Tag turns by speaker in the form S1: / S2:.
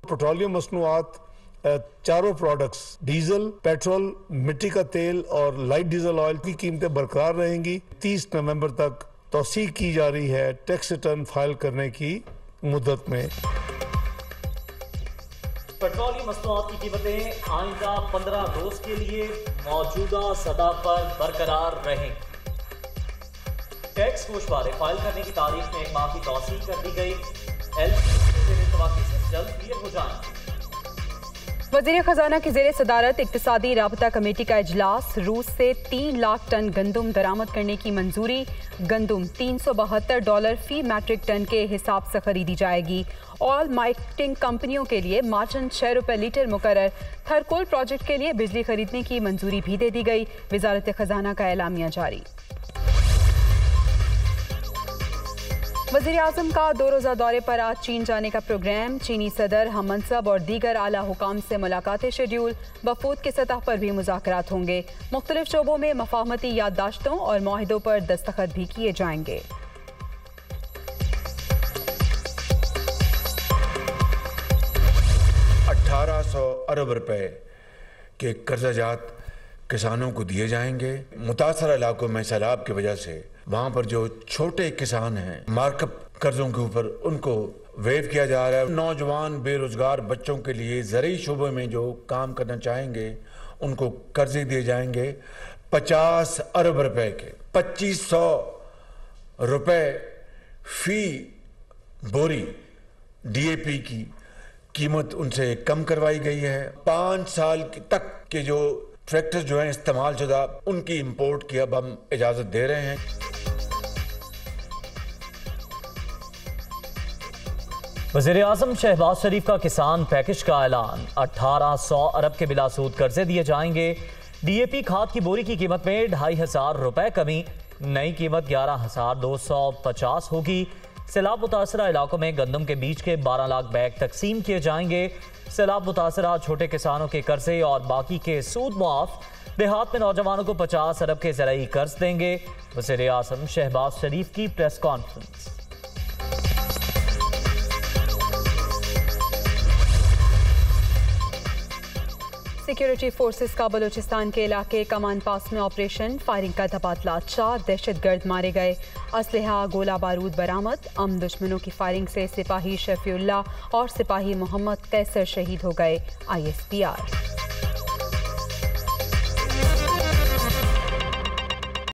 S1: Petroleum मसनूआत चारों products diesel, petrol, मिट्टी का तेल और लाइट डीजल ऑयल की कीमतें बरकरार रहेंगी। 30 नवंबर तक तौसीह की जा रही है टैक्स रिटर्न फाइल करने की मुद्दत में।
S2: पेट्रोलियम मसनूआत की कीमतें आइंदा 15 रोज के लिए मौजूदा सतह पर बरकरार रहेंगी। टैक्स गोशवारे फाइल करने की तारीख में एक माह की तौसीह कर दी गई। जल्द क्लियर हो जाए।
S3: वज़ीर ख़ज़ाना की ज़ेरे सदारत इक़्तिसादी राबता कमेटी का इजलास। रूस से 3 लाख टन गंदुम दरामद करने की मंजूरी। गंदुम $372 फी मैट्रिक टन के हिसाब से खरीदी जाएगी। ऑल मार्केटिंग कंपनियों के लिए मार्जिन ₹6 लीटर मुकर्रर। थरकोल प्रोजेक्ट के लिए बिजली खरीदने की मंजूरी भी दे दी गई। वज़ारत ख़ज़ाना का एलामिया जारी। वज़ीर आज़म का 2 रोज़ा दौरे पर आज चीन जाने का प्रोग्राम। चीनी सदर, हम मनसब और दीगर आला हुकाम से मुलाकातें शेड्यूल। वफूद की सतह पर भी मुज़ाकरात होंगे। मुख्तलिफ शोबों में मफाहमती याददाश्तों और मुआहिदों पर दस्तखत भी किए जाएंगे।
S4: 1800 अरब रुपए के कर्जाजात किसानों को दिए जाएंगे। मुतासर इलाकों में सैलाब की वजह से वहाँ पर जो छोटे किसान हैं, मार्कअप कर्जों के ऊपर उनको वेव किया जा रहा है। नौजवान बेरोजगार बच्चों के लिए ज़रूरी शोबे में जो काम करना चाहेंगे उनको कर्जे दिए जाएंगे 50 अरब रुपए के। 2500 रुपए फी बोरी DAP की कीमत उनसे कम करवाई गई है। 5 साल तक के जो ट्रैक्टर जो हैं इस्तेमाल शुदा, उनकी इंपोर्ट की अब हम इजाजत दे रहे हैं।
S2: वज़ीर आज़म शहबाज शरीफ का किसान पैकेज का ऐलान। 1800 अरब के बिलासूद कर्जे दिए जाएंगे। DAP खाद की बोरी की कीमत में 2500 रुपए कमी। नई कीमत 11,250 होगी। सैलाब मुतासरा इलाकों में गंदम के बीज के 12 लाख बैग तकसीम किए जाएंगे। सैलाब मुतासरा छोटे किसानों के कर्जे और बाकी के सूद मुआफ। देहात में नौजवानों को 50 अरब के ज़राई कर्ज देंगे। वज़ीर आज़म शहबाज शरीफ की प्रेस कॉन्फ्रेंस।
S3: सिक्योरिटी फोर्सेस का बलूचिस्तान के इलाके कमान पास में ऑपरेशन। फायरिंग का तबादला। 4 दहशतगर्द मारे गए। असलहा, गोला बारूद बरामद। दुश्मनों की फायरिंग से सिपाही शफीउल्लाह और सिपाही मोहम्मद कैसर शहीद हो गए। ISPR।